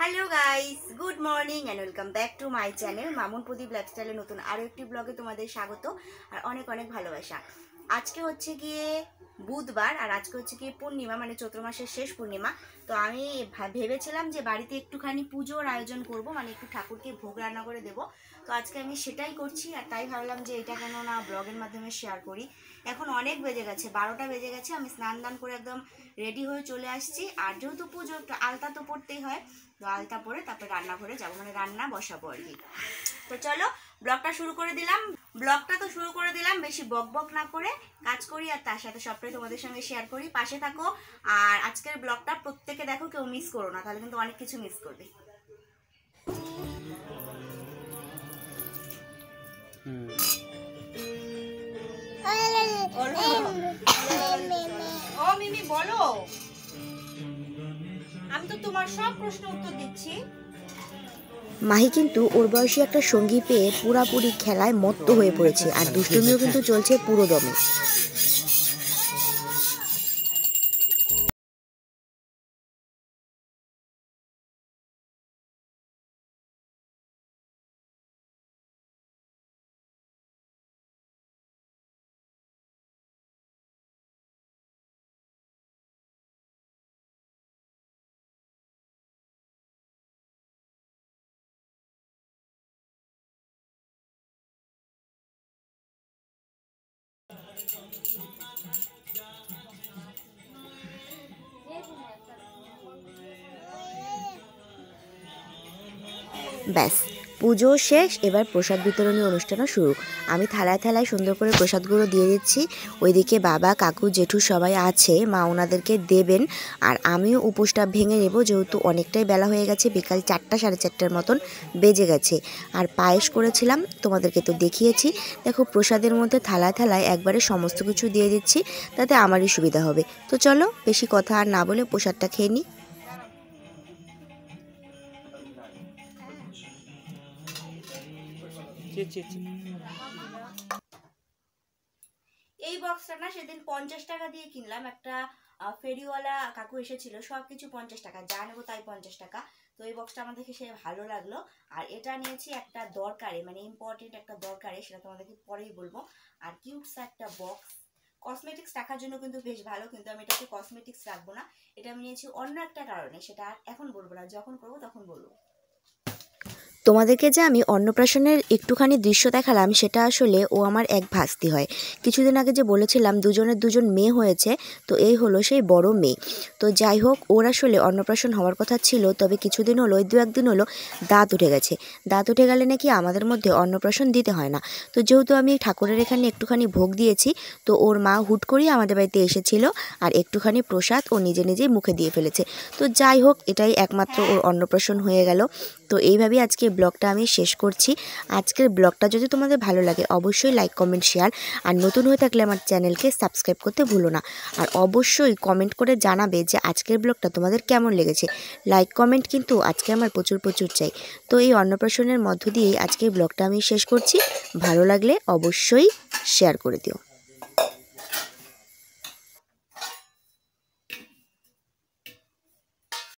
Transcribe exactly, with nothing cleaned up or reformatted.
Hello guys, good morning and welcome back to my channel Mamun Pradip লাইফস্টাইলে নতুন আরও একটি ব্লগে তোমাদের স্বাগত আর অনেক অনেক ভালোবাসা। আজকে হচ্ছে গিয়ে বুধবার আর আজকে হচ্ছে গিয়ে পূর্ণিমা, মানে চৈত্র মাসের শেষ পূর্ণিমা। তো আমি ভেবেছিলাম যে বাড়িতে একটুখানি পুজোর আয়োজন করব, মানে একটু ঠাকুরকে ভোগ রান্না করে দেবো। তো আজকে আমি সেটাই করছি আর তাই ভাবলাম যে এটা কেন না ব্লগের মাধ্যমে শেয়ার করি। এখন অনেক বেজে গেছে, বারোটা বেজে গেছে। আমি স্নান দান করে একদম রেডি হয়ে চলে আসছি। আর যেহেতু পুজো, একটু আলতা তো পড়তেই হয়, তো আলতা পরে তারপরে রান্নাঘরে যাবো, মানে রান্না বসাবো আর কি। তো চলো ব্লগটা শুরু করে দিলাম। ব্লগটা তো শুরু করে দিলাম, বেশি বক বক না করে কাজ করি আর তার সাথে সবটাই তোমাদের সঙ্গে শেয়ার করি। পাশে থাকো আর আজকের ব্লগটা প্রত্যেকে দেখো, কেউ মিস করো না, তাহলে কিন্তু অনেক কিছু মিস করবে। ও মিমি বলো, আমি তো তোমার সব প্রশ্ন উত্তর দিচ্ছি। মাহি কিন্তু ওর বয়সী একটা সঙ্গী পেয়ে পুরাপুরি খেলায় মত্ত হয়ে পড়েছে আর দুষ্টুমিও কিন্তু চলছে পুরো দমে। ব্যাস, পুজো শেষ, এবার প্রসাদ বিতরণী অনুষ্ঠানও শুরু। আমি থালায় থালায় সুন্দর করে প্রসাদগুলো দিয়ে দিচ্ছি। ওইদিকে বাবা, কাকু, জেঠু সবাই আছে, মা ওনাদেরকে দেবেন আর আমিও উপোসটা ভেঙে নেব, যেহেতু অনেকটাই বেলা হয়ে গেছে, বিকাল চারটা সাড়ে চারটার মতন বেজে গেছে। আর পায়েস করেছিলাম, তোমাদেরকে তো দেখিয়েছি। দেখো প্রসাদের মধ্যে থালায় থালায় একবারে সমস্ত কিছু দিয়ে দিচ্ছি, তাতে আমারই সুবিধা হবে। তো চলো বেশি কথা আর না বলে প্রসাদটা খেয়ে নিই। এই বক্সটা না সেদিন পঞ্চাশ টাকা দিয়ে কিনলাম, একটা ফেরিওয়ালা কাকু এসেছিল, সবকিছু পঞ্চাশ টাকা, যা নেবো তাই পঞ্চাশ টাকা। তো এই বক্সটা আমার দেখে সে ভালো লাগলো। আর এটা নিয়েছি একটা দরকারে, মানে ইম্পর্টেন্ট একটা দরকারে, সেটা তোমাদেরকে পরেই বলবো। আর কিউটস একটা বক্স, কসমেটিক্স রাখার জন্য কিন্তু বেশ ভালো, কিন্তু আমি এটাকে কসমেটিক্স রাখবো না। এটা আমি নিয়েছি অন্য একটা কারণে, সেটা এখন বলবো না, যখন করবো তখন বলবো। তোমাদেরকে যে আমি অন্নপ্রাশনের একটুখানি দৃশ্য দেখালাম, সেটা আসলে ও আমার এক ভাস্তি হয়। কিছুদিন আগে যে বলেছিলাম দুজনের দুজন মেয়ে হয়েছে, তো এই হলো সেই বড় মেয়ে। তো যাই হোক, ওর আসলে অন্নপ্রাশন হওয়ার কথা ছিল, তবে কিছুদিন হলো, দু একদিন হলো দাঁত উঠে গেছে। দাঁত উঠে গেলে নাকি আমাদের মধ্যে অন্নপ্রাশন দিতে হয় না। তো যেহেতু আমি ঠাকুরের এখানে একটুখানি ভোগ দিয়েছি, তো ওর মা হুট করেই আমাদের বাড়িতে এসেছিল আর একটুখানি প্রসাদ ও নিজে নিজেই মুখে দিয়ে ফেলেছে। তো যাই হোক, এটাই একমাত্র ওর অন্নপ্রাশন হয়ে গেল। তো এইভাবেই আজকে ব্লগটা আমি শেষ করছি। আজকের ব্লগটা যদি তোমাদের ভালো লাগে অবশ্যই লাইক, কমেন্ট, শেয়ার, আর নতুন হয়ে থাকলে আমার চ্যানেলকে সাবস্ক্রাইব করতে ভুলো না। আর অবশ্যই কমেন্ট করে জানাবে যে আজকের ব্লগটা তোমাদের কেমন লেগেছে। লাইক কমেন্ট কিন্তু আজকে আমার প্রচুর প্রচুর চাই। তো এই অন্নপ্রাশনের মধ্য দিয়েই আজকের ব্লগটা আমি শেষ করছি। ভালো লাগলে অবশ্যই শেয়ার করে দিও।